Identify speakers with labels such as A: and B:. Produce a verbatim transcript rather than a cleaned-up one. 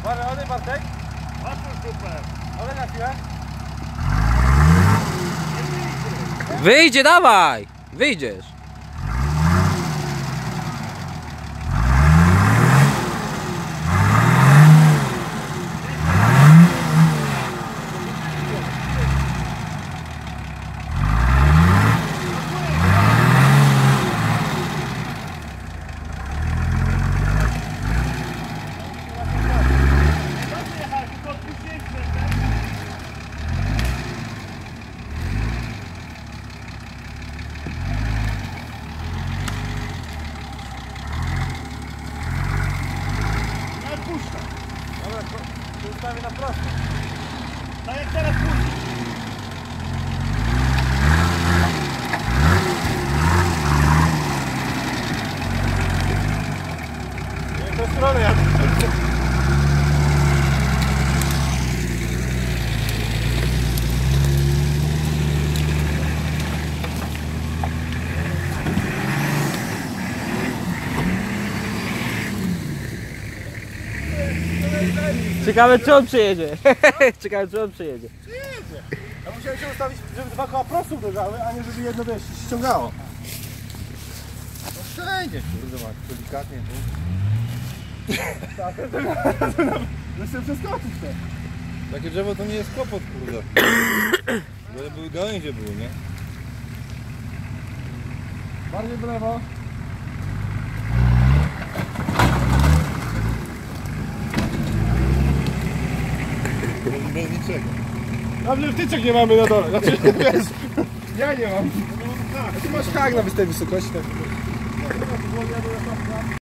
A: Parę, olej Bartek?
B: Otwórz dupę.
A: Olej na chwilę.
C: Wyjdzie, dawaj! Wyjdziesz.
A: Dobra, to ustawię na prosto.
B: Tak jak teraz puścić.
A: Nie w tę stronę jadę.
C: Ciekawe, czy on przyjedzie. Ciekawe, czy on przyjedzie.
A: Ja musiałem się ustawić, żeby dwa koła prosto uderzały, a nie żeby jedno wiesz, się ściągało. No wszędzie, kurde, masz delikatnie tu. Tak, to chcę przeskoczyć te.
D: Takie drzewo to nie jest kłopot, kurde. Byle były gałęzie były, nie?
A: Bardziej w lewo.
D: Bez, bez niczego.
A: Dobrze, wtyczek nie mamy na dole. Znaczy, wiesz, ja nie mam. A ty masz hak na tej wysokości. Tak.